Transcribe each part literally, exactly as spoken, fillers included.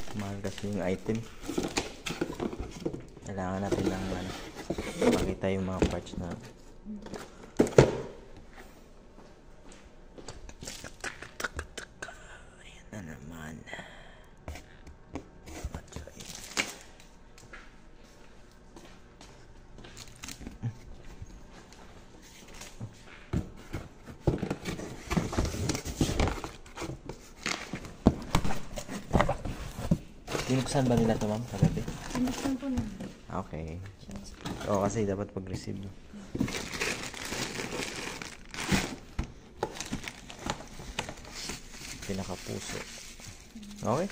Mahal kasi yung item. Kailangan natin ng ano, makita yung mga parts na ayan na naman. Binuksan ba nila ito, ma'am, kagabi? Binuksan po na. Okay. Oo, kasi dapat pag-receive. No? Pinakapuso. Okay.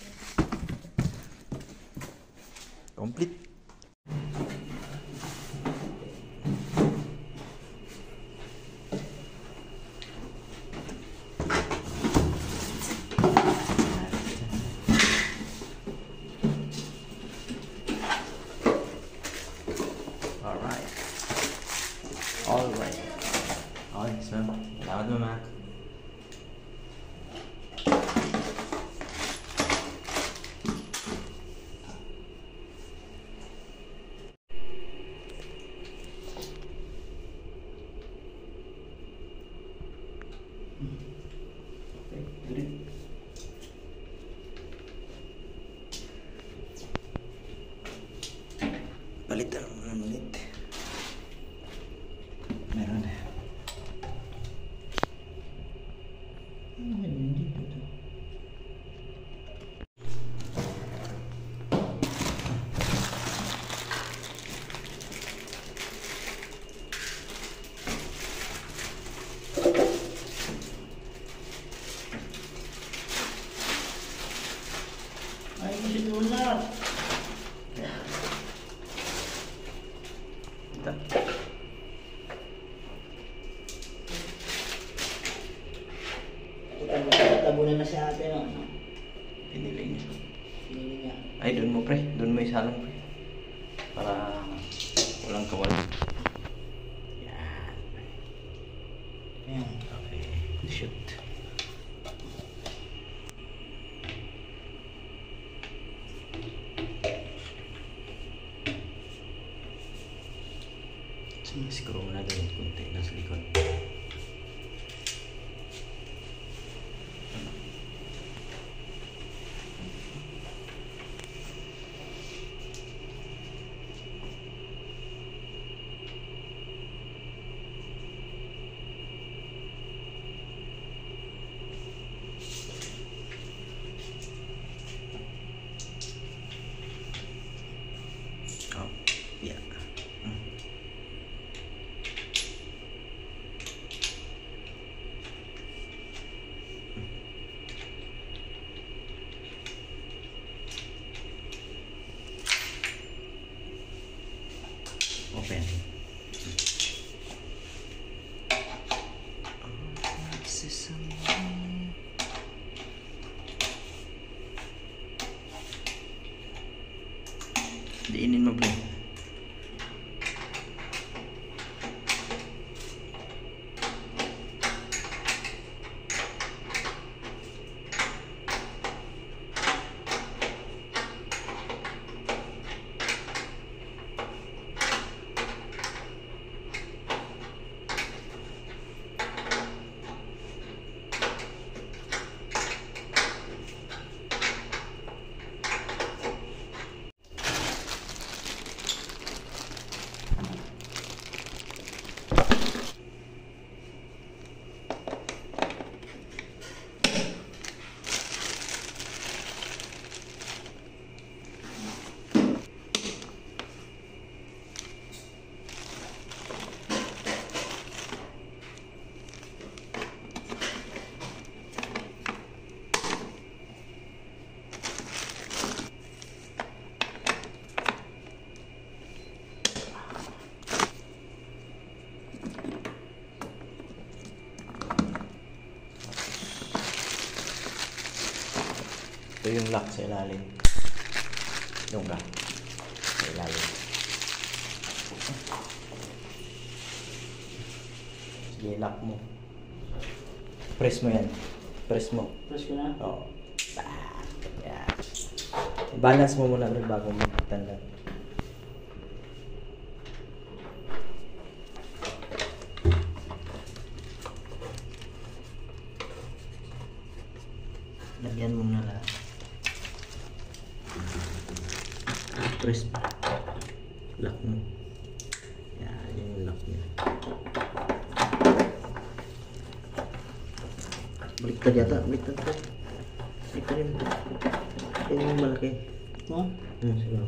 Complete. Alright. Alright. Okay, so, tawad mo, ma. Okay, good. Palitan mo ng ulit. Meron. Hindi po ito. Ay, kasi doon na. Ito. Tabunan na si ate, no? Pinili niya. Pinili niya. Ay, doon mo, pre. Doon mo isalang, pre. Para walang kawal. Yan. Ayan. Okay. Shoot. Screw mo na doon kunti nasa likod. Oh, yeah. Open. Diinin mo, bro. Ito yung lock sa ilalim. Yung ka. Sa ilalim. Sige, lock mo. Press mo yan. Press mo. Press ko na. Oo. Ah, yan. Balance mo muna bro bago mo tanggal. Lagyan mo na lahat. Press pa. Lock mo. Yan, yun yung lock niya. Baliktad yata, baliktad ko. Baliktad yun. Yan yung malaki. Ito? Hmm, siguro.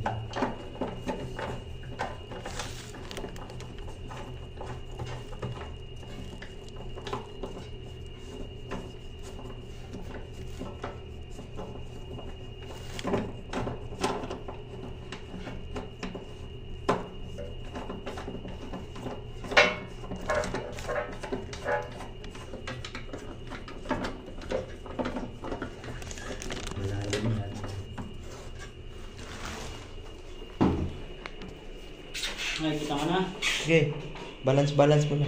Malalim yan. Nakikita mo na? Sige, balance balance mo na.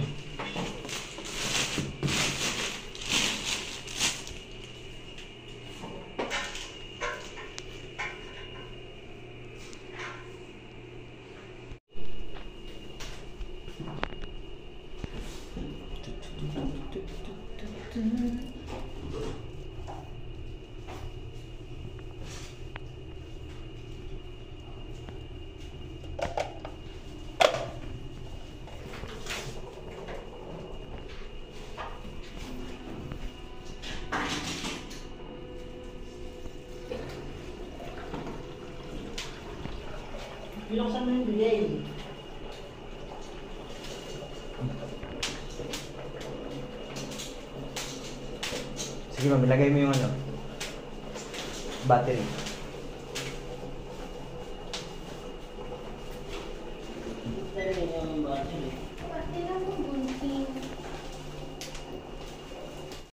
Binuksan mo yung delay. Sige ma'am, ilagay mo yung ano. Battery. Dahil yung battery.